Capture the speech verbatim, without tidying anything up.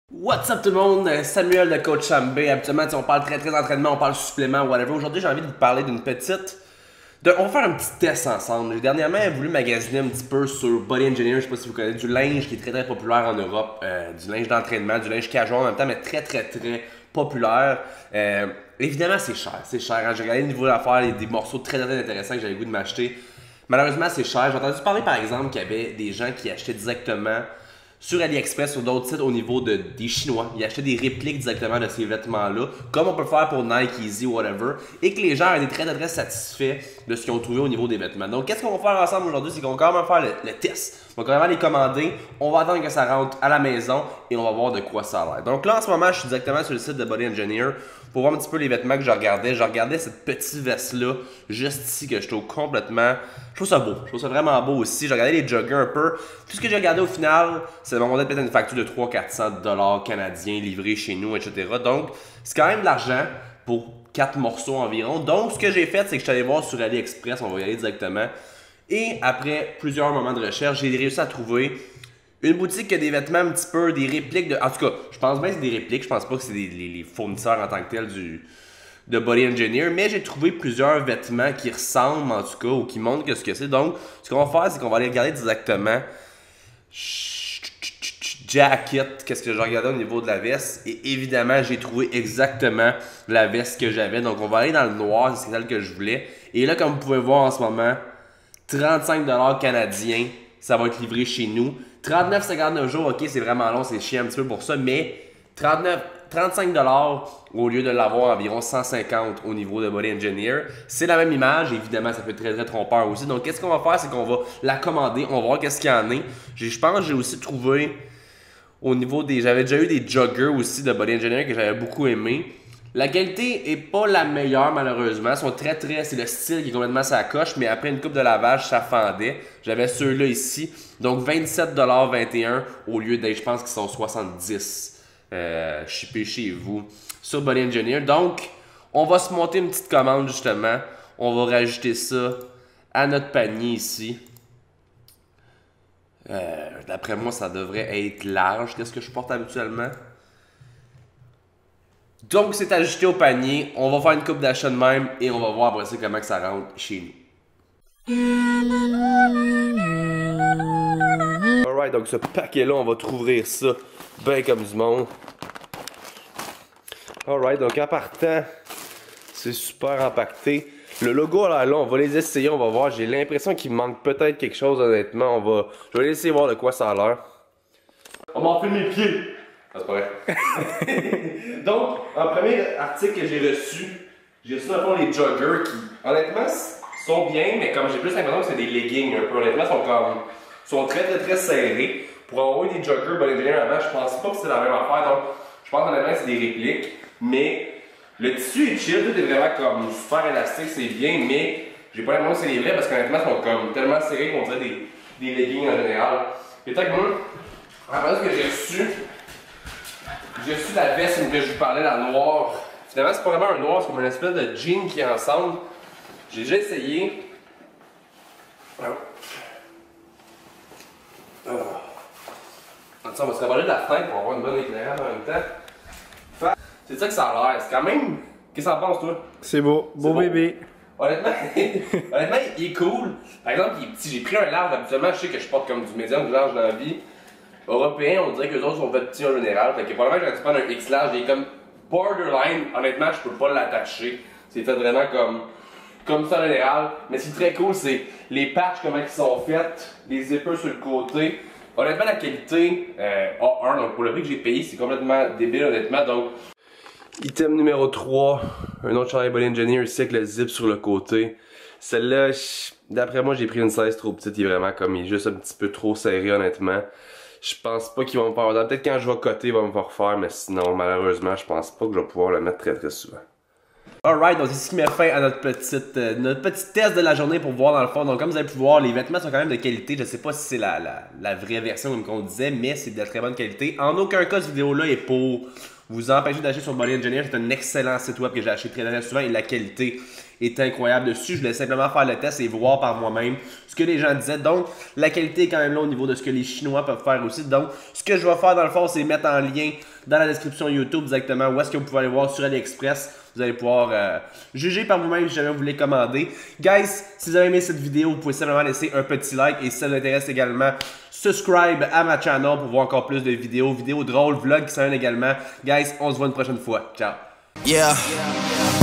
What's up tout le monde, Samuel de Coach Chambé. Habituellement, on parle très très d'entraînement, on parle supplément, whatever. Aujourd'hui, j'ai envie de vous parler d'une petite... De... On va faire un petit test ensemble. J'ai dernièrement voulu magasiner un petit peu sur Body Engineer, je sais pas si vous connaissez, du linge qui est très très populaire en Europe, euh, du linge d'entraînement, du linge casual en même temps, mais très très très populaire. Euh, évidemment, c'est cher, c'est cher. Hein? J'ai regardé le niveau d'affaires, des morceaux très très intéressants que j'avais le goût de m'acheter. Malheureusement, c'est cher. J'ai entendu parler par exemple qu'il y avait des gens qui achetaient directement sur AliExpress, sur d'autres sites au niveau de, des Chinois. Ils achetaient des répliques directement de ces vêtements-là, comme on peut faire pour Nike, Easy, whatever, et que les gens étaient très très satisfaits de ce qu'ils ont trouvé au niveau des vêtements. Donc, qu'est-ce qu'on va faire ensemble aujourd'hui? C'est qu'on va quand même faire le, le test. On va quand même les commander, on va attendre que ça rentre à la maison et on va voir de quoi ça a l'air. Donc là, en ce moment, je suis directement sur le site de Body Engineer pour voir un petit peu les vêtements que je regardais. Je regardais cette petite veste-là, juste ici, que je trouve complètement... Je trouve ça beau. Je trouve ça vraiment beau aussi. J'ai regardé les joggers un peu. Tout ce que j'ai regardé au final, ça m'a montré peut-être une facture de trois cents à quatre cents dollars canadiens livrés chez nous, et cetera. Donc, c'est quand même de l'argent pour quatre morceaux environ. Donc, ce que j'ai fait, c'est que je suis allé voir sur AliExpress. On va y aller directement. Et après plusieurs moments de recherche, j'ai réussi à trouver une boutique qui a des vêtements un petit peu, des répliques de... En tout cas, je pense bien que c'est des répliques. Je pense pas que c'est des, les, les fournisseurs en tant que tels du... de Body Engineer, mais j'ai trouvé plusieurs vêtements qui ressemblent en tout cas ou qui montrent que ce que c'est. Donc, ce qu'on va faire, c'est qu'on va aller regarder exactement jacket, qu'est-ce que j'ai regardé au niveau de la veste. Et évidemment, j'ai trouvé exactement la veste que j'avais. Donc, on va aller dans le noir, c'est celle que je voulais. Et là, comme vous pouvez voir en ce moment, trente-cinq dollars canadiens, ça va être livré chez nous. trente-neuf cinquante-neuf jours, ok, c'est vraiment long, c'est chiant un petit peu pour ça, mais trente-neuf trente-cinq dollars au lieu de l'avoir environ cent cinquante au niveau de Body Engineer. C'est la même image, évidemment, ça peut être très très trompeur aussi. Donc, qu'est-ce qu'on va faire, c'est qu'on va la commander, on va voir qu'est-ce qu'il y en a. Je pense que j'ai aussi trouvé au niveau des... J'avais déjà eu des joggers aussi de Body Engineer que j'avais beaucoup aimé. La qualité est pas la meilleure malheureusement, ils sont très très, c'est le style qui est complètement sa coche, mais après une coupe de lavage ça fendait. J'avais ceux-là ici, donc vingt-sept dollars vingt et un au lieu d'être, je pense qu'ils sont soixante-dix euh, shippés chez vous sur Body Engineer. Donc on va se monter une petite commande justement, on va rajouter ça à notre panier ici. Euh, D'après moi ça devrait être large, qu'est-ce que je porte habituellement? Donc, c'est ajouté au panier. On va faire une coupe d'achat de même et on va voir après ça comment que ça rentre chez nous. Alright, donc ce paquet-là, on va trouver ça bien comme du monde. Alright, donc en partant, c'est super empaqueté. Le logo, là, là, on va les essayer, on va voir. J'ai l'impression qu'il manque peut-être quelque chose, honnêtement. On va... Je vais essayer de voir de quoi ça a l'air. On m'a fait mes pieds! Ah, c'est pas vrai. Donc, en premier article que j'ai reçu, j'ai reçu dans le fond les joggers qui, honnêtement, sont bien, mais comme j'ai plus l'impression que c'est des leggings un peu. Honnêtement, sont comme, sont très très très serrés. Pour avoir eu des joggers Body Engineer avant, je pense pas que c'est la même affaire. Donc, je pense honnêtement que c'est des répliques. Mais le tissu est chill, tout est vraiment comme super élastique, c'est bien, mais j'ai pas l'impression que c'est les vrais parce qu'honnêtement, ils sont comme tellement serrés qu'on dirait des, des leggings en général. Et tant que moi, après ce que j'ai reçu, j'ai reçu la veste que je vous parlais, la noire. Finalement, c'est pas vraiment un noir, c'est comme une espèce de jean qui est ensemble. J'ai déjà essayé. Oh. Oh. On va se revoler de la fenêtre pour avoir une bonne éclairage en même temps. C'est ça que ça a l'air. C'est quand même. Qu'est-ce que t'en penses, toi? C'est beau. Beau, beau bébé. Honnêtement, honnêtement, il est cool. Par exemple, il est petit. J'ai pris un large. Habituellement, je sais que je porte comme du médium, du large dans la vie. Européens, on dirait que les autres sont faits petits en général. Fait que probablement j'aurais dû prendre un X large. Il est comme borderline. Honnêtement, je peux pas l'attacher. C'est fait vraiment comme, comme ça en général. Mais ce qui est très cool, c'est les patchs, comment ils sont faits, les zippers sur le côté. Honnêtement, la qualité euh, A un, donc pour le prix que j'ai payé, c'est complètement débile, honnêtement. Donc, item numéro trois, un autre chandail Body Engineer ici avec le zip sur le côté. Celle-là, d'après moi, j'ai pris une size trop petite. Il est vraiment comme, il est juste un petit peu trop serré, honnêtement. Je pense pas qu'ils vont me faire. Peut-être quand je vais coter, ils vont me faire refaire, mais sinon, malheureusement, je pense pas que je vais pouvoir le mettre très très souvent. Alright, donc c'est ce qui met fin à notre petite, euh, notre petit test de la journée pour voir dans le fond. Donc, comme vous avez pu voir, les vêtements sont quand même de qualité. Je sais pas si c'est la, la, la vraie version comme on disait, mais c'est de très bonne qualité. En aucun cas, cette vidéo-là est pour vous empêcher d'acheter sur Body Engineer. C'est un excellent site web que j'ai acheté très très souvent et la qualité est incroyable dessus. Je voulais simplement faire le test et voir par moi-même ce que les gens disaient. Donc, la qualité est quand même là au niveau de ce que les Chinois peuvent faire aussi. Donc, ce que je vais faire dans le fond, c'est mettre en lien dans la description YouTube exactement où est-ce que vous pouvez aller voir sur AliExpress. Vous allez pouvoir euh, juger par vous-même si jamais vous voulez commander. Guys, si vous avez aimé cette vidéo, vous pouvez simplement laisser un petit like. Et si ça vous intéresse également, subscribe à ma channel pour voir encore plus de vidéos, vidéos drôles, vlogs qui s'en viennent également. Guys, on se voit une prochaine fois. Ciao! Yeah.